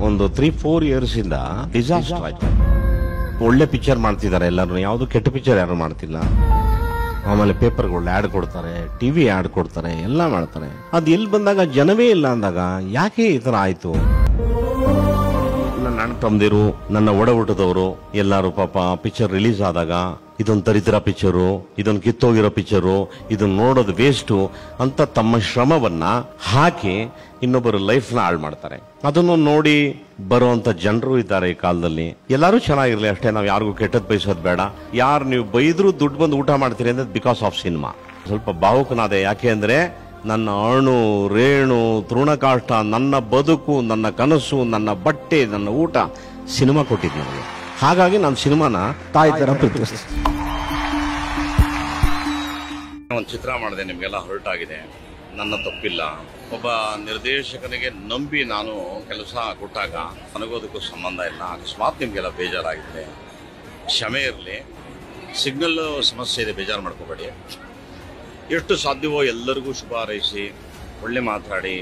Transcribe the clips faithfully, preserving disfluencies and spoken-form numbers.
ಒಂದು three four years ಇಂದ disaster ಆಯ್ತು. ಒಳ್ಳೆ ಪಿಕ್ಚರ್ ಮಾಡ್ತಿದ್ದಾರೆ ಎಲ್ಲರೂ, ಯಾವ್ದು ಕೆಟ್ಟ ಪಿಕ್ಚರ್ ಯಾರು ಮಾಡ್ತಿಲ್ಲ. ಆಮೇಲೆ ಪೇಪರ್ಗಳು ಆಡ್ ಕೊಡ್ತಾರೆ, ಟಿವಿ ಆಡ್ ಕೊಡ್ತಾರೆ, ಎಲ್ಲ ಮಾಡ್ತಾರೆ. ಅದು ಎಲ್ಲಿ ಬಂದಾಗ ಜನವೇ ಇಲ್ಲ ಅಂದಾಗ ಯಾಕೆ ಈ ತರ ಆಯ್ತು? ನನ್ನ ಅಣ್ಣ ತಮ್ಮದಿರು, ನನ್ನ ಒಡ ಹುಟ್ಟದವರು ಎಲ್ಲಾರು ಪಾಪ ಪಿಕ್ಚರ್ ರಿಲೀಸ್ ಆದಾಗ ಇದೊಂದು ದರಿದ್ರ ಪಿಕ್ಚರು, ಇದೊಂದು ಕಿತ್ತೋಗಿರೋ ಪಿಕ್ಚರು, ಇದನ್ನ ನೋಡೋದು ವೇಸ್ಟು ಅಂತ ತಮ್ಮ ಶ್ರಮವನ್ನ ಹಾಕಿ ಇನ್ನೊಬ್ಬರು ಲೈಫ್ ನ ಹಾಳು ಮಾಡ್ತಾರೆ. ಅದನ್ನು ನೋಡಿ ಬರುವಂತ ಜನರು ಇದ್ದಾರೆ ಈ ಕಾಲದಲ್ಲಿ. ಎಲ್ಲರೂ ಚೆನ್ನಾಗಿರ್ಲಿ ಅಷ್ಟೇ, ನಾವು ಯಾರಿಗೂ ಕೆಟ್ಟದ್ ಬಯಸೋದು ಬೇಡ. ಯಾರು ನೀವು ಬೈದ್ರು ದುಡ್ಡು ಬಂದು ಊಟ ಮಾಡ್ತೀರಿ ಅಂದ್ರೆ ಬಿಕಾಸ್ ಆಫ್ ಸಿನಿಮಾ. ಸ್ವಲ್ಪ ಭಾವುಕನಾದೆ, ಯಾಕೆ ಅಂದ್ರೆ ನನ್ನ ಅಣು ರೇಣು ತೃಣಕಾಷ್ಟ, ನನ್ನ ಬದುಕು, ನನ್ನ ಕನಸು, ನನ್ನ ಬಟ್ಟೆ, ನನ್ನ ಊಟ ಸಿನಿಮಾ ಕೊಟ್ಟಿದ್ದು ನನಗೆ. ಹಾಗಾಗಿ ನಾನು ಸಿನಿಮಾನ ತಾಯಿ ತರ ಪ್ರೀತಿಸ್ತೀನಿ. ಒಂದು ಚಿತ್ರ ಮಾಡಿದೆ, ನಿಮ್ಗೆಲ್ಲ ಹರ್ಟ್ ಆಗಿದೆ, ನನ್ನ ತಪ್ಪಿಲ್ಲ. ಒಬ್ಬ ನಿರ್ದೇಶಕನಿಗೆ ನಂಬಿ ನಾನು ಕೆಲಸ ಕೊಟ್ಟಾಗ ನನಗೋದಕ್ಕೂ ಸಂಬಂಧ ಇಲ್ಲ. ಅಕಸ್ಮಾತ್ ನಿಮ್ಗೆಲ್ಲ ಬೇಜಾರಾಗಿದೆ, ಕ್ಷಮೆ ಇರಲಿ. ಸಿಗ್ನಲ್ ಸಮಸ್ಯೆ ಇದೆ, ಬೇಜಾರು ಮಾಡ್ಕೋಬೇಡಿ. ಎಷ್ಟು ಸಾಧ್ಯವೋ ಎಲ್ಲರಿಗೂ ಶುಭ ಹಾರೈಸಿ, ಒಳ್ಳೆ ಮಾತಾಡಿ,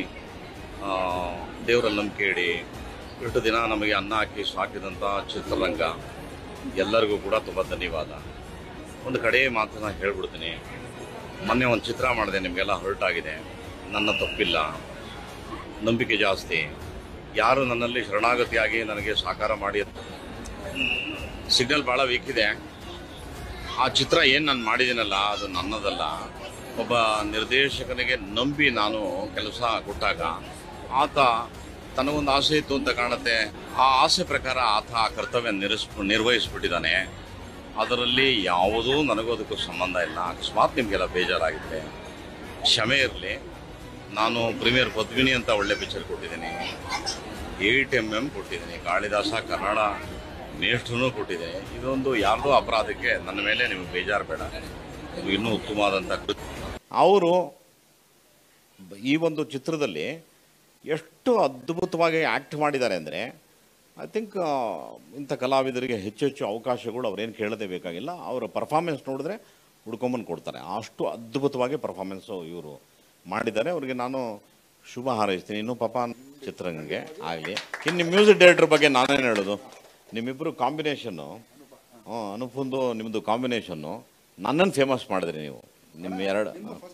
ದೇವರಲ್ಲಿ ನಂಬಿಕೆ ಇಡಿ. ಎಷ್ಟು ದಿನ ನಮಗೆ ಅನ್ನ ಹಾಕಿ ಸಾಕಿದಂಥ ಚಿತ್ರರಂಗ ಎಲ್ಲರಿಗೂ ಕೂಡ ತುಂಬ ಧನ್ಯವಾದ. ಒಂದು ಕಡೆ ಮಾತನ್ನ ಹೇಳ್ಬಿಡ್ತೀನಿ. ಮೊನ್ನೆ ಒಂದು ಚಿತ್ರ ಮಾಡಿದೆ, ನಿಮಗೆಲ್ಲ ಹರ್ಟ್ ಆಗಿದೆ, ನನ್ನ ತಪ್ಪಿಲ್ಲ. ನಂಬಿಕೆ ಜಾಸ್ತಿ. ಯಾರು ನನ್ನಲ್ಲಿ ಶರಣಾಗತಿಯಾಗಿ ನನಗೆ ಸಾಕಾರ ಮಾಡಿ, ಸಿಗ್ನಲ್ ಭಾಳ ವೀಕ್ ಇದೆ. ಆ ಚಿತ್ರ ಏನು ನಾನು ಮಾಡಿದ್ದೀನಲ್ಲ ಅದು ನನ್ನದಲ್ಲ. ಒಬ್ಬ ನಿರ್ದೇಶಕನಿಗೆ ನಂಬಿ ನಾನು ಕೆಲಸ ಕೊಟ್ಟಾಗ ಆತ ತನಗೊಂದು ಆಸೆ ಇತ್ತು ಅಂತ ಕಾಣುತ್ತೆ. ಆ ಆಸೆ ಪ್ರಕಾರ ಆತ ಆ ಕರ್ತವ್ಯ ನಿರ್ಸ್ ನಿರ್ವಹಿಸ್ಬಿಟ್ಟಿದ್ದಾನೆ. ಅದರಲ್ಲಿ ಯಾವುದೂ ನನಗೋದಕ್ಕೂ ಸಂಬಂಧ ಇಲ್ಲ. ಅಕಸ್ಮಾತ್ ನಿಮಗೆಲ್ಲ ಬೇಜಾರಾಗಿದೆ, ಕ್ಷಮೆ ಇರಲಿ. ನಾನು ಪ್ರೀಮಿಯರ್ ಪದ್ಮಿನಿ ಅಂತ ಒಳ್ಳೆ ಪಿಕ್ಚರ್ ಕೊಟ್ಟಿದ್ದೀನಿ, ಏಟ್ ಎಮ್ ಎಮ್ ಕೊಟ್ಟಿದ್ದೀನಿ, ಕಾಳಿದಾಸ ಕನ್ನಡ ಮೇಷ್ಟ್ರೂ ಕೊಟ್ಟಿದ್ದೀನಿ. ಇದೊಂದು ಯಾರ್ದೋ ಅಪರಾಧಕ್ಕೆ ನನ್ನ ಮೇಲೆ ನಿಮಗೆ ಬೇಜಾರು ಬೇಡ. ಇದು ಇನ್ನೂ ಉತ್ತಮವಾದಂಥ ಕೃತಿ. ಅವರು ಈ ಒಂದು ಚಿತ್ರದಲ್ಲಿ ಎಷ್ಟು ಅದ್ಭುತವಾಗಿ ಆ್ಯಕ್ಟ್ ಮಾಡಿದ್ದಾರೆ ಅಂದರೆ, ಐ ಥಿಂಕ್ ಇಂಥ ಕಲಾವಿದರಿಗೆ ಹೆಚ್ಚು ಹೆಚ್ಚು ಅವಕಾಶಗಳು ಅವ್ರೇನು ಕೇಳದೇ ಬೇಕಾಗಿಲ್ಲ. ಅವರ ಪರ್ಫಾರ್ಮೆನ್ಸ್ ನೋಡಿದ್ರೆ ಹುಡ್ಕೊಂಬಂದು ಕೊಡ್ತಾರೆ. ಅಷ್ಟು ಅದ್ಭುತವಾಗಿ ಪರ್ಫಾರ್ಮೆನ್ಸು ಇವರು ಮಾಡಿದ್ದಾರೆ. ಅವ್ರಿಗೆ ನಾನು ಶುಭ ಹಾರೈಸ್ತೀನಿ. ಇನ್ನೂ ಪಾಪ ಚಿತ್ರರಂಗಕ್ಕೆ ಆಗಲಿ. ಇನ್ನು ನಿಮ್ಮ ಮ್ಯೂಸಿಕ್ ಡೈರೆಕ್ಟರ್ ಬಗ್ಗೆ ನಾನೇನು ಹೇಳೋದು, ನಿಮ್ಮಿಬ್ಬರು ಕಾಂಬಿನೇಷನ್ನು, ಅನುಪಂದು ನಿಮ್ಮದು ಕಾಂಬಿನೇಷನ್ನು ನನ್ನನ್ನು ಫೇಮಸ್ ಮಾಡಿದ್ರಿ ನೀವು. ನಿಮ್ಮ ಎರಡು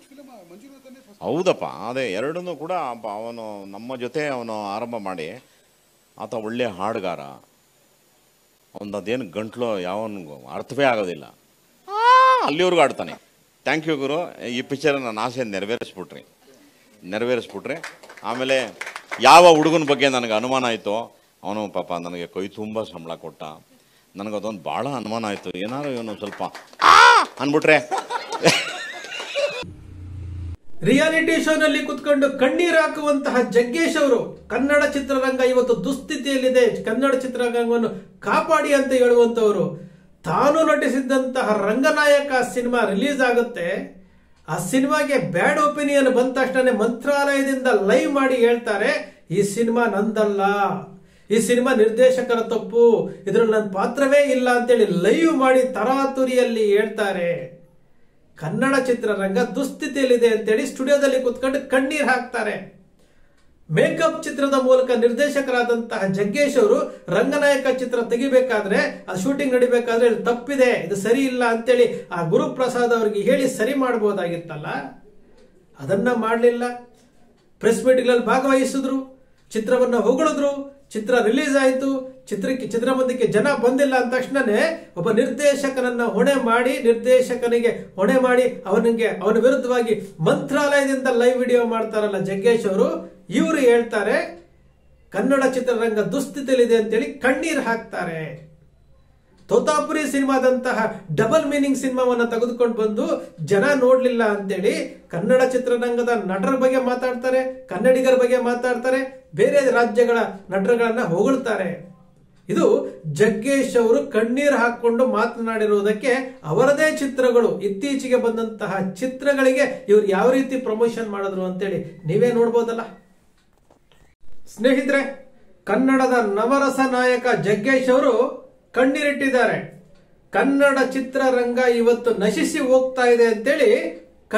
ಹೌದಪ್ಪ, ಅದೇ ಎರಡನ್ನೂ ಕೂಡ ಅವನು ನಮ್ಮ ಜೊತೆ ಅವನು ಆರಂಭ ಮಾಡಿ, ಆತ ಒಳ್ಳೆಯ ಹಾಡುಗಾರ. ಅವನು ಅದೇನು ಗಂಟ್ಲು ಯಾವನಿಗೂ ಅರ್ಥವೇ ಆಗೋದಿಲ್ಲ, ಅಲ್ಲಿವರೆಗೂ ಆಡ್ತಾನೆ. ಥ್ಯಾಂಕ್ ಯು ಗುರು, ಈ ಪಿಕ್ಚರ್ ನನ್ನ ಆಸೆ ನೆರವೇರಿಸ್ಬಿಟ್ರಿ ನೆರವೇರಿಸ್ಬಿಟ್ರಿ ಆಮೇಲೆ ಯಾವ ಹುಡುಗನ ಬಗ್ಗೆ ನನಗೆ ಅನುಮಾನ ಆಯಿತು, ಅವನು ಪಾಪ ನನಗೆ ಕೈ ತುಂಬ ಸಂಬಳ ಕೊಟ್ಟ. ನನಗದೊಂದು ಭಾಳ ಅನುಮಾನ ಆಯಿತು, ಏನಾದ್ರು ಇವನು ಸ್ವಲ್ಪ ಅಂದ್ಬಿಟ್ರೆ. ರಿಯಾಲಿಟಿ ಶೋನಲ್ಲಿ ಕುತ್ಕೊಂಡು ಕಣ್ಣೀರು ಹಾಕುವಂತಹ ಜಗ್ಗೇಶ್ ಅವರು, ಕನ್ನಡ ಚಿತ್ರರಂಗ ಇವತ್ತು ದುಸ್ಥಿತಿಯಲ್ಲಿದೆ, ಕನ್ನಡ ಚಿತ್ರರಂಗವನ್ನು ಕಾಪಾಡಿ ಅಂತ ಹೇಳುವಂತವರು, ತಾನು ನಟಿಸಿದ್ದಂತಹ ರಂಗನಾಯಕ ಸಿನಿಮಾ ರಿಲೀಸ್ ಆಗುತ್ತೆ. ಆ ಸಿನಿಮಾಗೆ ಬ್ಯಾಡ್ ಒಪಿನಿಯನ್ ಬಂದ ತಕ್ಷಣ ಮಂತ್ರಾಲಯದಿಂದ ಲೈವ್ ಮಾಡಿ ಹೇಳ್ತಾರೆ, ಈ ಸಿನಿಮಾ ನಂದಲ್ಲ, ಈ ಸಿನಿಮಾ ನಿರ್ದೇಶಕರ ತಪ್ಪು, ಇದ್ರಲ್ಲಿ ನನ್ನ ಪಾತ್ರವೇ ಇಲ್ಲ ಅಂತೇಳಿ ಲೈವ್ ಮಾಡಿ ತರಾತುರಿಯಲ್ಲಿ ಹೇಳ್ತಾರೆ. ಕನ್ನಡ ಚಿತ್ರರಂಗ ದುಸ್ಥಿತಿಯಲ್ಲಿದೆ ಅಂತೇಳಿ ಸ್ಟುಡಿಯೋದಲ್ಲಿ ಕುತ್ಕೊಂಡು ಕಣ್ಣೀರು ಹಾಕ್ತಾರೆ. ಮೇಕಪ್ ಚಿತ್ರದ ಮೂಲಕ ನಿರ್ದೇಶಕರಾದಂತಹ ಜಗ್ಗೇಶ್ ಅವರು ರಂಗನಾಯಕ ಚಿತ್ರ ತೆಗಿಬೇಕಾದ್ರೆ, ಆ ಶೂಟಿಂಗ್ ನಡಿಬೇಕಾದ್ರೆ ಇದು ತಪ್ಪಿದೆ, ಇದು ಸರಿ ಇಲ್ಲ ಅಂತೇಳಿ ಆ ಗುರುಪ್ರಸಾದ್ ಅವರಿಗೆ ಹೇಳಿ ಸರಿ ಮಾಡಬಹುದಾಗಿತ್ತಲ್ಲ, ಅದನ್ನ ಮಾಡಲಿಲ್ಲ. ಪ್ರೆಸ್ ಮೀಟ್ಗಳಲ್ಲಿ ಭಾಗವಹಿಸಿದ್ರು, ಚಿತ್ರವನ್ನ ಹೊಗಳಿದ್ರು, ಚಿತ್ರ ರಿಲೀಸ್ ಆಯಿತು, ಚಿತ್ರಕ್ಕೆ ಚಿತ್ರಮಂದಿರಕ್ಕೆ ಜನ ಬಂದಿಲ್ಲ ಅಂದ ತಕ್ಷಣನೇ ಒಬ್ಬ ನಿರ್ದೇಶಕನನ್ನ ಹೊಣೆ ಮಾಡಿ ನಿರ್ದೇಶಕನಿಗೆ ಹೊಣೆ ಮಾಡಿ ಅವನಿಗೆ ಅವನ ವಿರುದ್ಧವಾಗಿ ಮಂತ್ರಾಲಯದಿಂದ ಲೈವ್ ವಿಡಿಯೋ ಮಾಡ್ತಾರಲ್ಲ ಜಗ್ಗೇಶ್ ಅವರು. ಇವರು ಹೇಳ್ತಾರೆ ಕನ್ನಡ ಚಿತ್ರರಂಗ ದುಸ್ಥಿತಿಯಲ್ಲಿದೆ ಅಂತೇಳಿ ಕಣ್ಣೀರು ಹಾಕ್ತಾರೆ. ತೋತಾಪುರಿ ಸಿನಿಮಾದಂತಹ ಡಬಲ್ ಮೀನಿಂಗ್ ಸಿನಿಮಾವನ್ನ ತೆಗೆದುಕೊಂಡು ಬಂದು ಜನ ನೋಡ್ಲಿಲ್ಲ ಅಂತೇಳಿ ಕನ್ನಡ ಚಿತ್ರರಂಗದ ನಟರ ಬಗ್ಗೆ ಮಾತಾಡ್ತಾರೆ, ಕನ್ನಡಿಗರ ಬಗ್ಗೆ ಮಾತಾಡ್ತಾರೆ, ಬೇರೆ ರಾಜ್ಯಗಳ ನಟರುಗಳನ್ನ ಹೊಗಳ್ತಾರೆ. ಇದು ಜಗ್ಗೇಶ್ ಅವರು ಕಣ್ಣೀರು ಹಾಕೊಂಡು ಮಾತನಾಡಿರುವುದಕ್ಕೆ ಅವರದೇ ಚಿತ್ರಗಳು, ಇತ್ತೀಚೆಗೆ ಬಂದಂತಹ ಚಿತ್ರಗಳಿಗೆ ಇವರು ಯಾವ ರೀತಿ ಪ್ರಮೋಷನ್ ಮಾಡಿದ್ರು ಅಂತೇಳಿ ನೀವೇ ನೋಡ್ಬೋದಲ್ಲ. ಸ್ನೇಹಿತರೆ, ಕನ್ನಡದ ನವರಸ ನಾಯಕ ಜಗ್ಗೇಶ್ ಅವರು ಕಣ್ಣೀರಿಟ್ಟಿದ್ದಾರೆ. ಕನ್ನಡ ಚಿತ್ರರಂಗ ಇವತ್ತು ನಶಿಸಿ ಹೋಗ್ತಾ ಇದೆ ಅಂತೇಳಿ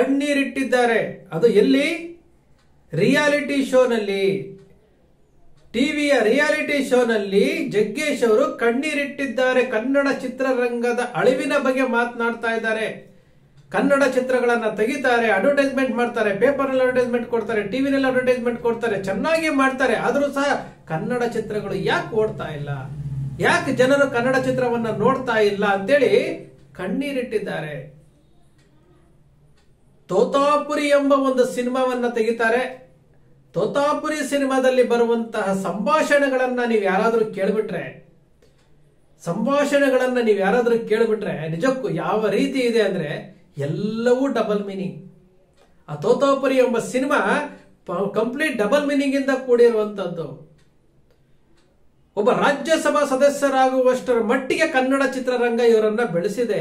ಕಣ್ಣೀರಿಟ್ಟಿದ್ದಾರೆ. ಅದು ಎಲ್ಲಿ? ರಿಯಾಲಿಟಿ ಶೋನಲ್ಲಿ. ಟಿವಿಯ ರಿಯಾಲಿಟಿ ಶೋನಲ್ಲಿ ಜಗ್ಗೇಶ್ ಅವರು ಕಣ್ಣೀರಿಟ್ಟಿದ್ದಾರೆ. ಕನ್ನಡ ಚಿತ್ರರಂಗದ ಅಳಿವಿನ ಬಗ್ಗೆ ಮಾತನಾಡ್ತಾ ಇದ್ದಾರೆ. ಕನ್ನಡ ಚಿತ್ರಗಳನ್ನ ತೆಗಿತಾರೆ, ಅಡ್ವರ್ಟೈಸ್ಮೆಂಟ್ ಮಾಡ್ತಾರೆ, ಪೇಪರ್ ನಲ್ಲಿ ಅಡ್ವರ್ಟೈಸ್ಮೆಂಟ್ ಕೊಡ್ತಾರೆ, ಟಿವಿನಲ್ಲಿ ಅಡ್ವರ್ಟೈಸ್ಮೆಂಟ್ ಕೊಡ್ತಾರೆ, ಚೆನ್ನಾಗಿ ಮಾಡ್ತಾರೆ. ಆದ್ರೂ ಸಹ ಕನ್ನಡ ಚಿತ್ರಗಳು ಯಾಕೆ ಓಡ್ತಾ ಇಲ್ಲ, ಯಾಕೆ ಜನರು ಕನ್ನಡ ಚಿತ್ರವನ್ನ ನೋಡ್ತಾ ಇಲ್ಲ ಅಂತೇಳಿ ಕಣ್ಣೀರಿಟ್ಟಿದ್ದಾರೆ. ತೋತಾಪುರಿ ಎಂಬ ಒಂದು ಸಿನಿಮಾವನ್ನ ತೆಗಿತಾರೆ. ತೋತಾಪುರಿ ಸಿನಿಮಾದಲ್ಲಿ ಬರುವಂತಹ ಸಂಭಾಷಣೆಗಳನ್ನ ನೀವು ಯಾರಾದ್ರೂ ಕೇಳ್ಬಿಟ್ರೆ ಸಂಭಾಷಣೆಗಳನ್ನ ನೀವು ಯಾರಾದ್ರೂ ಕೇಳ್ಬಿಟ್ರೆ ನಿಜಕ್ಕೂ ಯಾವ ರೀತಿ ಇದೆ ಅಂದ್ರೆ ಎಲ್ಲವೂ ಡಬಲ್ ಮೀನಿಂಗ್. ಆ ತೋತಾಪುರಿ ಎಂಬ ಸಿನಿಮಾ ಕಂಪ್ಲೀಟ್ ಡಬಲ್ ಮೀನಿಂಗ್ ಇಂದ ಕೂಡಿರುವಂತದ್ದು. ಒಬ್ಬ ರಾಜ್ಯಸಭಾ ಸದಸ್ಯರಾಗುವಷ್ಟರ ಮಟ್ಟಿಗೆ ಕನ್ನಡ ಚಿತ್ರರಂಗ ಇವರನ್ನ ಬೆಳೆಸಿದೆ.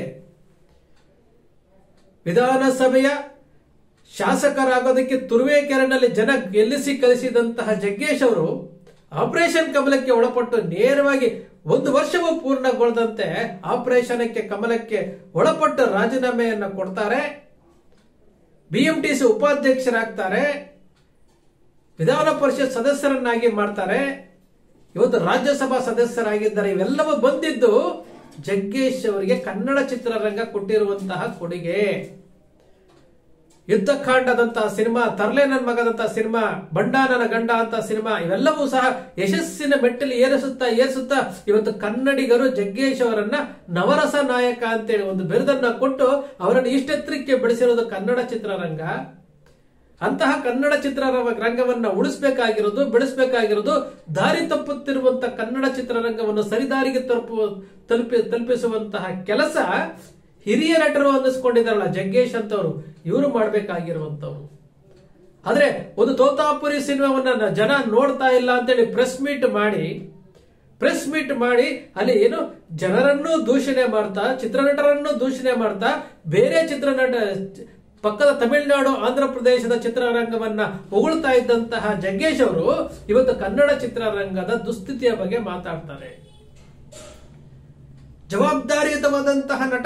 ವಿಧಾನಸಭೆಯ ಶಾಸಕರಾಗೋದಕ್ಕೆ ತುರುವೇಕೆರೆನಲ್ಲಿ ಜನ ಗೆಲ್ಲಿಸಿ ಕಳಿಸಿದಂತಹ ಜಗ್ಗೇಶ್ ಅವರು ಆಪರೇಷನ್ ಕಮಲಕ್ಕೆ ಒಳಪಟ್ಟು ನೇರವಾಗಿ ಒಂದು ವರ್ಷವೂ ಪೂರ್ಣಗೊಳ್ಳದಂತೆ ಆಪರೇಷನ್ಗೆ ಕಮಲಕ್ಕೆ ಒಳಪಟ್ಟು ರಾಜೀನಾಮೆಯನ್ನು ಕೊಡ್ತಾರೆ. ಬಿಎಂಟಿಸಿ ಉಪಾಧ್ಯಕ್ಷರಾಗ್ತಾರೆ, ವಿಧಾನ ಪರಿಷತ್ ಸದಸ್ಯರನ್ನಾಗಿ ಮಾಡ್ತಾರೆ, ಇವತ್ತು ರಾಜ್ಯಸಭಾ ಸದಸ್ಯರಾಗಿದ್ದಾರೆ. ಇವೆಲ್ಲವೂ ಬಂದಿದ್ದು ಜಗ್ಗೇಶ್ ಅವರಿಗೆ ಕನ್ನಡ ಚಿತ್ರರಂಗ ಕೊಟ್ಟಿರುವಂತಹ ಕೊಡುಗೆ. ಯುದ್ಧಕಾಂಡದಂತಹ ಸಿನಿಮಾ, ತರ್ಲೆ ನನ್ನ ಮಗದಂತಹ ಸಿನಿಮಾ, ಬಂಡ ನನ್ನ ಗಂಡ ಅಂತ ಸಿನಿಮಾ, ಇವೆಲ್ಲವೂ ಸಹ ಯಶಸ್ಸಿನ ಮೆಟ್ಟಲು ಏರಿಸುತ್ತಾ ಏರಿಸುತ್ತಾ ಇವತ್ತು ಕನ್ನಡಿಗರು ಜಗ್ಗೇಶ್ ಅವರನ್ನ ನವರಸ ನಾಯಕ ಅಂತೇಳಿ ಒಂದು ಬಿರುದನ್ನ ಕೊಟ್ಟು ಅವರನ್ನು ಇಷ್ಟೆತ್ತರಕ್ಕೆ ಬೆಳೆಸಿರೋದು ಕನ್ನಡ ಚಿತ್ರರಂಗ. ಅಂತಹ ಕನ್ನಡ ಚಿತ್ರರಂಗವನ್ನ ಉಳಿಸಬೇಕಾಗಿರೋದು, ಬೆಳೆಸಬೇಕಾಗಿರೋದು, ದಾರಿ ತಪ್ಪುತ್ತಿರುವಂತಹ ಕನ್ನಡ ಚಿತ್ರರಂಗವನ್ನು ಸರಿದಾರಿಗೆ ತಲುಪುವ ತಲುಪಿ ತಲುಪಿಸುವಂತಹ ಕೆಲಸ ಹಿರಿಯ ನಟರು ಅನ್ನಿಸ್ಕೊಂಡಿದ್ದಾರಲ್ಲ ಜಗ್ಗೇಶ್ ಅಂತವರು, ಇವರು ಮಾಡಬೇಕಾಗಿರುವಂತವ್ರು. ಆದ್ರೆ ಒಂದು ತೋತಾಪುರಿ ಸಿನಿಮಾವನ್ನ ಜನ ನೋಡ್ತಾ ಇಲ್ಲ ಅಂತೇಳಿ ಪ್ರೆಸ್ ಮೀಟ್ ಮಾಡಿ ಪ್ರೆಸ್ ಮೀಟ್ ಮಾಡಿ ಅಲ್ಲಿ ಏನು ಜನರನ್ನು ದೂಷಣೆ ಮಾಡ್ತಾ, ಚಿತ್ರನಟರನ್ನು ದೂಷಣೆ ಮಾಡ್ತಾ, ಬೇರೆ ಚಿತ್ರನಟ ಪಕ್ಕದ ತಮಿಳುನಾಡು, ಆಂಧ್ರ ಪ್ರದೇಶದ ಚಿತ್ರರಂಗವನ್ನ ಹೊಗಳ್ತಾ ಇದ್ದಂತಹ ಜಗ್ಗೇಶ್ ಅವರು ಇವತ್ತು ಕನ್ನಡ ಚಿತ್ರರಂಗದ ದುಸ್ಥಿತಿಯ ಬಗ್ಗೆ ಮಾತಾಡ್ತಾರೆ. ಜವಾಬ್ದಾರಿಯುತವಾದಂತಹ ನಟ,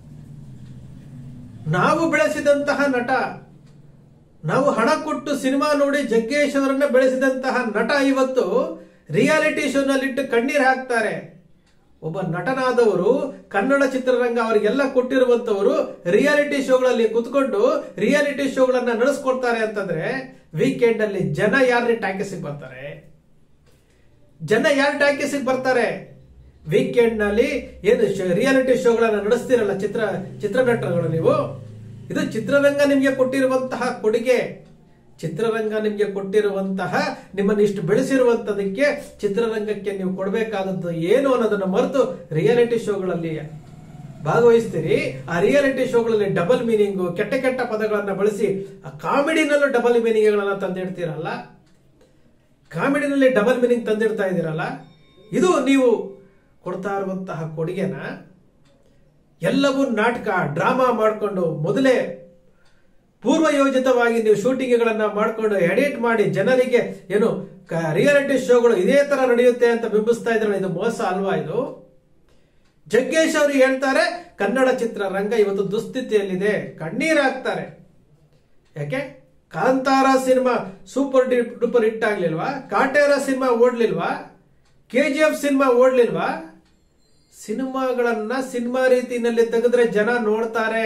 ನಾವು ಬೆಳೆಸಿದಂತಹ ನಟ, ನಾವು ಹಣ ಕೊಟ್ಟು ಸಿನಿಮಾ ನೋಡಿ ಜಗ್ಗೇಶ್ ಅವರನ್ನ ಬೆಳೆಸಿದಂತಹ ನಟ ಇವತ್ತು ರಿಯಾಲಿಟಿ ಶೋನಲ್ಲಿಟ್ಟು ಕಣ್ಣೀರ್ ಹಾಕ್ತಾರೆ. ಒಬ್ಬ ನಟನಾದವರು, ಕನ್ನಡ ಚಿತ್ರರಂಗ ಅವರಿಗೆಲ್ಲ ಕೊಟ್ಟಿರುವಂತವರು ರಿಯಾಲಿಟಿ ಶೋಗಳಲ್ಲಿ ಕುತ್ಕೊಂಡು ರಿಯಾಲಿಟಿ ಶೋಗಳನ್ನ ನಡೆಸ್ಕೊಡ್ತಾರೆ ಅಂತಂದ್ರೆ ವೀಕೆಂಡ್ ಅಲ್ಲಿ ಜನ ಯಾರು ಟಾಕೀಸಿಗೆ ಬರ್ತಾರೆ? ಜನ ಯಾರು ಟಾಕೀಸಿಗೆ ಬರ್ತಾರೆ? ವೀಕೆಂಡ್ ನಲ್ಲಿ ಏನು ರಿಯಾಲಿಟಿ ಶೋಗಳನ್ನ ನಡೆಸ್ತಿರಲ್ಲ ಚಿತ್ರ ಚಿತ್ರನಟರುಗಳು ನೀವು, ಇದು ಚಿತ್ರರಂಗ ನಿಮ್ಗೆ ಕೊಟ್ಟಿರುವಂತಹ ಕೊಡುಗೆ. ಚಿತ್ರರಂಗ ನಿಮ್ಗೆ ಕೊಟ್ಟಿರುವಂತಹ, ನಿಮ್ಮನ್ನು ಇಷ್ಟು ಬೆಳೆಸಿರುವಂತದಕ್ಕೆ ಚಿತ್ರರಂಗಕ್ಕೆ ನೀವು ಕೊಡಬೇಕಾದದ್ದು ಏನು ಅನ್ನೋದನ್ನ ಮರೆತು ರಿಯಾಲಿಟಿ ಶೋಗಳಲ್ಲಿ ಭಾಗವಹಿಸ್ತೀರಿ. ಆ ರಿಯಾಲಿಟಿ ಶೋಗಳಲ್ಲಿ ಡಬಲ್ ಮೀನಿಂಗು, ಕೆಟ್ಟ ಕೆಟ್ಟ ಪದಗಳನ್ನ ಬಳಸಿ ಆ ಕಾಮಿಡಿನಲ್ಲೂ ಡಬಲ್ ಮೀನಿಂಗ್ಗಳನ್ನ ತಂದಿಡ್ತೀರಲ್ಲ, ಕಾಮಿಡಿನಲ್ಲಿ ಡಬಲ್ ಮೀನಿಂಗ್ ತಂದಿಡ್ತಾ ಇದ್ದೀರಲ್ಲ, ಇದು ನೀವು ಕೊಡ್ತಾ ಇರುವಂತಹ ಕೊಡುಗೆನ. ಎಲ್ಲವೂ ನಾಟಕ, ಡ್ರಾಮಾ ಮಾಡಿಕೊಂಡು ಮೊದಲೇ ಪೂರ್ವಯೋಜಿತವಾಗಿ ನೀವು ಶೂಟಿಂಗ್ಗಳನ್ನ ಮಾಡಿಕೊಂಡು ಎಡಿಟ್ ಮಾಡಿ ಜನರಿಗೆ ಏನು ರಿಯಾಲಿಟಿ ಶೋಗಳು ಇದೇ ತರ ನಡೆಯುತ್ತೆ ಅಂತ ಬಿಂಬಿಸ್ತಾ ಇದ್ರಲ್ಲ, ಇದು ಮೋಸ ಅಲ್ವಾ? ಇದು ಜಗ್ಗೇಶ್ ಅವರು ಹೇಳ್ತಾರೆ ಕನ್ನಡ ಚಿತ್ರರಂಗ ಇವತ್ತು ದುಸ್ಥಿತಿಯಲ್ಲಿದೆ, ಕಣ್ಣೀರಾಗ್ತಾರೆ. ಯಾಕೆ? Kantara cinema super duper hit ಆಗ್ಲಿಲ್ವಾ? ಕಾಟೇರ ಸಿನಿಮಾ ಓಡ್ಲಿಲ್ವಾ? ಕೆಜಿಎಫ್ ಸಿನಿಮಾ ಓಡ್ಲಿಲ್ವಾ? ಸಿನಿಮಾಗಳನ್ನ ಸಿನಿಮಾ ರೀತಿಯಲ್ಲಿ ತೆಗೆದ್ರೆ ಜನ ನೋಡ್ತಾರೆ.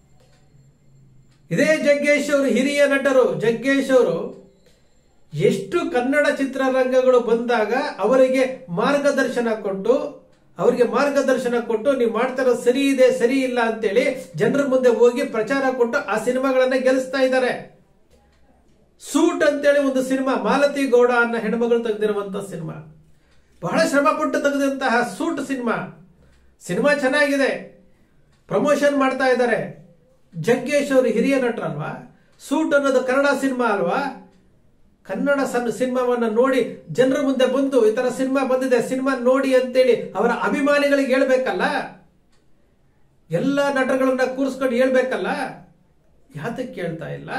ಇದೇ ಜಗ್ಗೇಶ್ ಅವರು ಹಿರಿಯ ನಟರು. ಜಗ್ಗೇಶ್ ಅವರು ಎಷ್ಟು ಕನ್ನಡ ಚಿತ್ರರಂಗಗಳು ಬಂದಾಗ ಅವರಿಗೆ ಮಾರ್ಗದರ್ಶನ ಕೊಟ್ಟು ಅವರಿಗೆ ಮಾರ್ಗದರ್ಶನ ಕೊಟ್ಟು ನೀವು ಮಾಡ್ತಾರ ಸರಿ ಇದೆ ಸರಿ ಇಲ್ಲ ಅಂತೇಳಿ ಜನರ ಮುಂದೆ ಹೋಗಿ ಪ್ರಚಾರ ಕೊಟ್ಟು ಆ ಸಿನಿಮಾಗಳನ್ನ ಗೆಲ್ಲಿಸ್ತಾ ಇದ್ದಾರೆ. ಸೂಟ್ ಅಂತೇಳಿ ಒಂದು ಸಿನಿಮಾ, ಮಾಲತಿ ಗೌಡ ಅನ್ನೋ ಹೆಣ್ಮಗಳು ತೆಗೆದಿರುವಂತಹ ಸಿನಿಮಾ, ಬಹಳ ಶ್ರಮ ಪಟ್ಟು ತೆಗೆದಂತಹ ಸೂಟ್ ಸಿನಿಮಾ. ಸಿನಿಮಾ ಚೆನ್ನಾಗಿದೆ, ಪ್ರಮೋಷನ್ ಮಾಡ್ತಾ ಇದ್ದಾರೆ. ಜಗ್ಗೇಶ್ ಅವರು ಹಿರಿಯ ನಟರಲ್ವಾ? ಸೂಟ್ ಅನ್ನೋದು ಕನ್ನಡ ಸಿನಿಮಾ ಅಲ್ವಾ? ಕನ್ನಡ ಸಣ್ಣ ಸಿನಿಮಾವನ್ನ ನೋಡಿ ಜನರ ಮುಂದೆ ಬಂದು ಈ ತರ ಸಿನಿಮಾ ಬಂದಿದೆ, ಸಿನಿಮಾ ನೋಡಿ ಅಂತೇಳಿ ಅವರ ಅಭಿಮಾನಿಗಳಿಗೆ ಹೇಳ್ಬೇಕಲ್ಲ, ಎಲ್ಲ ನಟಗಳನ್ನ ಕೂರಿಸ್ಕೊಂಡು ಹೇಳ್ಬೇಕಲ್ಲ. ಯಾತಕ್ಕೆ ಕೇಳ್ತಾ ಇಲ್ಲ?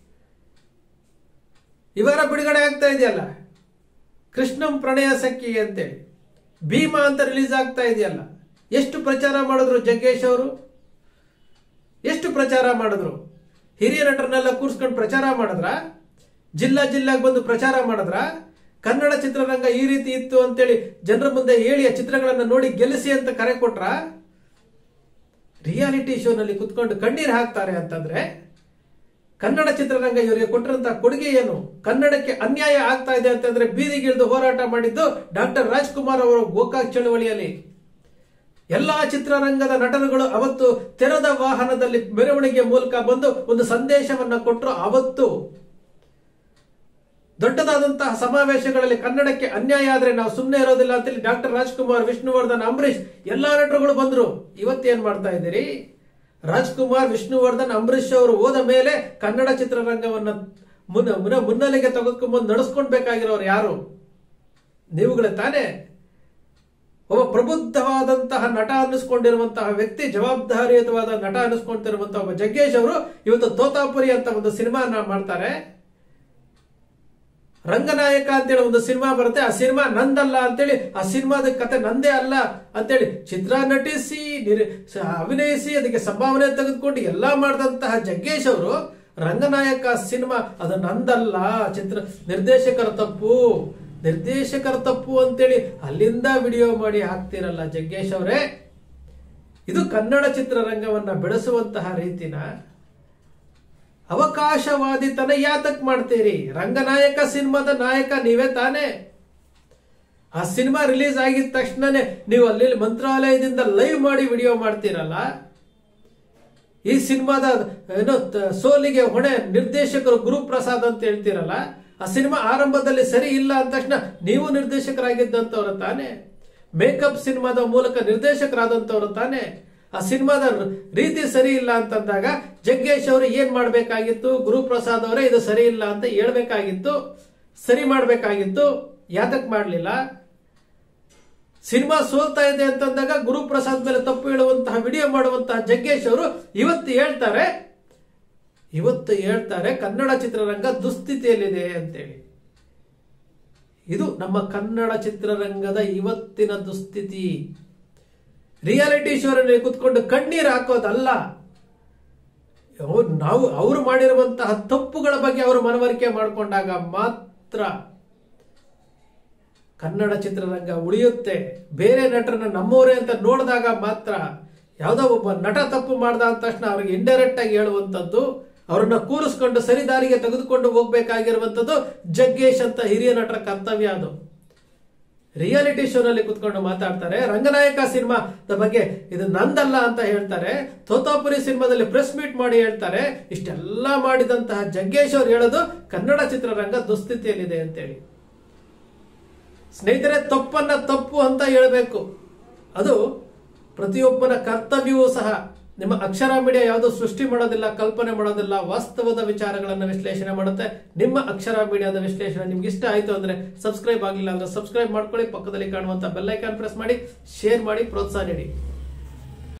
ಇವರ ಬಿಡುಗಡೆ ಆಗ್ತಾ ಇದೆಯಲ್ಲ ಕೃಷ್ಣಂ ಪ್ರಣಯ ಸಖಿ ಅಂತೇಳಿ, ಭೀಮಾ ಅಂತ ರಿಲೀಸ್ ಆಗ್ತಾ ಇದೆಯಲ್ಲ, ಎಷ್ಟು ಪ್ರಚಾರ ಮಾಡಿದ್ರು ಜಗ್ಗೇಶ್ ಅವರು? ಎಷ್ಟು ಪ್ರಚಾರ ಮಾಡಿದ್ರು? ಹಿರಿಯ ನಟರನ್ನೆಲ್ಲ ಕೂರಿಸ್ಕೊಂಡು ಪ್ರಚಾರ ಮಾಡಿದ್ರ? ಜಿಲ್ಲಾ ಜಿಲ್ಲಾಗೆ ಬಂದು ಪ್ರಚಾರ ಮಾಡಿದ್ರ? ಕನ್ನಡ ಚಿತ್ರರಂಗ ಈ ರೀತಿ ಇತ್ತು ಅಂತೇಳಿ ಜನರ ಮುಂದೆ ಹೇಳಿ ಆ ಚಿತ್ರಗಳನ್ನು ನೋಡಿ ಗೆಲ್ಲಿಸಿ ಅಂತ ಕರೆ ಕೊಟ್ರ? ರಿಯಾಲಿಟಿ ಶೋನಲ್ಲಿ ಕುತ್ಕೊಂಡು ಕಣ್ಣೀರು ಹಾಕ್ತಾರೆ ಅಂತಂದ್ರೆ ಕನ್ನಡ ಚಿತ್ರರಂಗ ಇವರಿಗೆ ಕೊಟ್ಟಿರುವಂತಹ ಕೊಡುಗೆ ಏನು? ಕನ್ನಡಕ್ಕೆ ಅನ್ಯಾಯ ಆಗ್ತಾ ಇದೆ ಅಂತಂದ್ರೆ ಬೀದಿಗಿಳಿದು ಹೋರಾಟ ಮಾಡಿದ್ದು ಡಾಕ್ಟರ್ ರಾಜ್ಕುಮಾರ್ ಅವರು ಗೋಕಾಕ್ ಚಳವಳಿಯಲ್ಲಿ. ಎಲ್ಲಾ ಚಿತ್ರರಂಗದ ನಟರುಗಳು ಅವತ್ತು ತೆರೆದ ವಾಹನದಲ್ಲಿ ಮೆರವಣಿಗೆ ಮೂಲಕ ಬಂದು ಒಂದು ಸಂದೇಶವನ್ನ ಕೊಟ್ಟರು. ಅವತ್ತು ದೊಡ್ಡದಾದಂತಹ ಸಮಾವೇಶಗಳಲ್ಲಿ ಕನ್ನಡಕ್ಕೆ ಅನ್ಯಾಯ ಆದ್ರೆ ನಾವು ಸುಮ್ಮನೆ ಇರೋದಿಲ್ಲ ಅಂತೇಳಿ ಡಾಕ್ಟರ್ ರಾಜ್ಕುಮಾರ್, ವಿಷ್ಣುವರ್ಧನ್, ಅಂಬರೀಶ್ ಎಲ್ಲಾ ನಟರುಗಳು ಬಂದ್ರು. ಇವತ್ತೇನ್ ಮಾಡ್ತಾ ಇದ್ದೀರಿ? ರಾಜ್ಕುಮಾರ್, ವಿಷ್ಣುವರ್ಧನ್, ಅಂಬರೀಶ್ ಅವರು ಹೋದ ಮೇಲೆ ಕನ್ನಡ ಚಿತ್ರರಂಗವನ್ನ ಮುನ್ನ ಮುನ್ನ ಮುನ್ನೆಲೆಗೆ ತೆಗೆದುಕೊಂಡ್ಬಂದು ನಡೆಸ್ಕೊಳ್ಬೇಕಾಗಿರೋರು ಯಾರು? ನೀವುಗಳೇ ತಾನೇ. ಒಬ್ಬ ಪ್ರಬುದ್ಧವಾದಂತಹ ನಟ ಅನ್ನಿಸ್ಕೊಂಡಿರುವಂತಹ ವ್ಯಕ್ತಿ, ಜವಾಬ್ದಾರಿಯುತವಾದ ನಟ ಅನ್ನಿಸ್ಕೊಂತಿರುವಂತಹ ಒಬ್ಬ ಜಗ್ಗೇಶ್ ಅವರು ಇವತ್ತು ತೋತಾಪುರಿ ಅಂತ ಒಂದು ಸಿನಿಮಾ ಮಾಡ್ತಾರೆ. ರಂಗನಾಯಕ ಅಂತೇಳಿ ಒಂದು ಸಿನಿಮಾ ಬರುತ್ತೆ. ಆ ಸಿನಿಮಾ ನಂದಲ್ಲ ಅಂತೇಳಿ, ಆ ಸಿನಿಮಾದ ಕತೆ ನಂದೇ ಅಲ್ಲ ಅಂತೇಳಿ ಚಿತ್ರ ನಟಿಸಿ ಅಭಿನಯಿಸಿ ಅದಕ್ಕೆ ಸಂಭಾವನೆ ತೆಗೆದುಕೊಂಡು ಎಲ್ಲಾ ಮಾಡಿದಂತಹ ಜಗ್ಗೇಶ್ ಅವರು ರಂಗನಾಯಕ ಸಿನಿಮಾ ಅದು ನಂದಲ್ಲ, ಚಿತ್ರ ನಿರ್ದೇಶಕರ ತಪ್ಪು, ನಿರ್ದೇಶಕರ ತಪ್ಪು ಅಂತೇಳಿ ಅಲ್ಲಿಂದ ವಿಡಿಯೋ ಮಾಡಿ ಹಾಕ್ತಿರಲ್ಲ ಜಗ್ಗೇಶ್ ಅವರೇ. ಇದು ಕನ್ನಡ ಚಿತ್ರರಂಗವನ್ನ ಬೆಳೆಸುವಂತಹ ರೀತಿನ? ಅವಕಾಶವಾದಿತನ ಯಾತಕ್ ಮಾಡ್ತೀರಿ? ರಂಗನಾಯಕ ಸಿನಿಮಾದ ನಾಯಕ ನೀವೇ ತಾನೇ. ಆ ಸಿನಿಮಾ ರಿಲೀಸ್ ಆಗಿದ ತಕ್ಷಣನೇ ನೀವು ಅಲ್ಲಿ ಮಂತ್ರಾಲಯದಿಂದ ಲೈವ್ ಮಾಡಿ ವಿಡಿಯೋ ಮಾಡ್ತೀರಲ್ಲ. ಈ ಸಿನಿಮಾದ ಏನೋ ಸೋಲಿಗೆ ಹೊಣೆ ನಿರ್ದೇಶಕರು ಗುರುಪ್ರಸಾದ್ ಅಂತ ಹೇಳ್ತೀರಲ್ಲ. ಆ ಸಿನಿಮಾ ಆರಂಭದಲ್ಲಿ ಸರಿ ಇಲ್ಲ ಅಂದ ತಕ್ಷಣ ನೀವು ನಿರ್ದೇಶಕರಾಗಿದ್ದಂತವ್ರು ತಾನೆ. ಮೇಕಪ್ ಸಿನಿಮಾದ ಮೂಲಕ ನಿರ್ದೇಶಕರಾದಂತವ್ರು ತಾನೆ. ಆ ಸಿನಿಮಾದ ರೀತಿ ಸರಿ ಇಲ್ಲ ಅಂತಂದಾಗ ಜಗ್ಗೇಶ್ ಅವರು ಏನ್ ಮಾಡ್ಬೇಕಾಗಿತ್ತು? ಗುರುಪ್ರಸಾದ್ ಅವರೇ ಇದು ಸರಿ ಇಲ್ಲ ಅಂತ ಹೇಳ್ಬೇಕಾಗಿತ್ತು, ಸರಿ ಮಾಡ್ಬೇಕಾಗಿತ್ತು. ಯಾತಕ್ ಮಾಡ್ಲಿಲ್ಲ? ಸಿನಿಮಾ ಸೋಲ್ತಾ ಇದೆ ಅಂತಂದಾಗ ಗುರುಪ್ರಸಾದ್ ಮೇಲೆ ತಪ್ಪು ಹೇಳುವಂತಹ ವಿಡಿಯೋ ಮಾಡುವಂತಹ ಜಗ್ಗೇಶ್ ಅವರು ಇವತ್ತು ಹೇಳ್ತಾರೆ ಇವತ್ತು ಹೇಳ್ತಾರೆ ಕನ್ನಡ ಚಿತ್ರರಂಗ ದುಸ್ಥಿತಿಯಲ್ಲಿದೆ ಅಂತೇಳಿ. ಇದು ನಮ್ಮ ಕನ್ನಡ ಚಿತ್ರರಂಗದ ಇವತ್ತಿನ ದುಸ್ಥಿತಿ. ರಿಯಾಲಿಟಿ ಶೋನಲ್ಲಿ ಕುತ್ಕೊಂಡು ಕಣ್ಣೀರು ಹಾಕೋದಲ್ಲ. ನಾವು ಅವರು ಮಾಡಿರುವಂತಹ ತಪ್ಪುಗಳ ಬಗ್ಗೆ ಅವರು ಮನವರಿಕೆ ಮಾಡಿಕೊಂಡಾಗ ಮಾತ್ರ ಕನ್ನಡ ಚಿತ್ರರಂಗ ಉಳಿಯುತ್ತೆ. ಬೇರೆ ನಟರನ್ನ ನಮ್ಮವರೇ ಅಂತ ನೋಡಿದಾಗ ಮಾತ್ರ. ಯಾವುದೋ ಒಬ್ಬ ನಟ ತಪ್ಪು ಮಾಡ್ದ ಅಂದ ತಕ್ಷಣ ಅವ್ರಿಗೆ ಇಂಡೈರೆಕ್ಟ್ ಆಗಿ ಹೇಳುವಂಥದ್ದು, ಅವರನ್ನ ಕೂರಿಸ್ಕೊಂಡು ಸರಿದಾರಿಗೆ ತೆಗೆದುಕೊಂಡು ಹೋಗ್ಬೇಕಾಗಿರುವಂಥದ್ದು ಜಗ್ಗೇಶ್ ಅಂತ ಹಿರಿಯ ನಟರ ಕರ್ತವ್ಯ. ಅದು ರಿಯಾಲಿಟಿ ಶೋನಲ್ಲಿ ಕುತ್ಕೊಂಡು ಮಾತಾಡ್ತಾರೆ. ರಂಗನಾಯಕ ಸಿನಿಮಾದ ಬಗ್ಗೆ ಇದು ನಂದಲ್ಲ ಅಂತ ಹೇಳ್ತಾರೆ. ತೋತಾಪುರಿ ಸಿನಿಮಾದಲ್ಲಿ ಪ್ರೆಸ್ ಮೀಟ್ ಮಾಡಿ ಹೇಳ್ತಾರೆ. ಇಷ್ಟೆಲ್ಲ ಮಾಡಿದಂತಹ ಜಗ್ಗೇಶ್ ಅವರು ಹೇಳೋದು ಕನ್ನಡ ಚಿತ್ರರಂಗ ದುಸ್ಥಿತಿಯಲ್ಲಿದೆ ಅಂತೇಳಿ. ಸ್ನೇಹಿತರೆ, ತಪ್ಪನ್ನ ತಪ್ಪು ಅಂತ ಹೇಳಬೇಕು. ಅದು ಪ್ರತಿಯೊಬ್ಬನ ಕರ್ತವ್ಯವೂ ಸಹ. ನಿಮ್ಮ ಅಕ್ಷರ ಮೀಡಿಯಾ ಯಾವುದು ಸೃಷ್ಟಿ ಮಾಡೋದಿಲ್ಲ, ಕಲ್ಪನೆ ಮಾಡೋದಿಲ್ಲ, ವಾಸ್ತವದ ವಿಚಾರಗಳನ್ನು ವಿಶ್ಲೇಷಣೆ ಮಾಡುತ್ತೆ. ನಿಮ್ಮ ಅಕ್ಷರ ಮೀಡಿಯಾದ ವಿಶ್ಲೇಷಣೆ ನಿಮ್ಗೆ ಇಷ್ಟ ಆಯ್ತು ಅಂದ್ರೆ ಸಬ್ಸ್ಕ್ರೈಬ್ ಆಗಲಿಲ್ಲ ಅಂದ್ರೆ ಸಬ್ಸ್ಕ್ರೈಬ್ ಮಾಡ್ಕೊಳ್ಳಿ. ಪಕ್ಕದಲ್ಲಿ ಕಾಣುವಂತ ಬೆಲ್ ಐಕಾನ್ ಪ್ರೆಸ್ ಮಾಡಿ, ಶೇರ್ ಮಾಡಿ, ಪ್ರೋತ್ಸಾಹ ನೀಡಿ.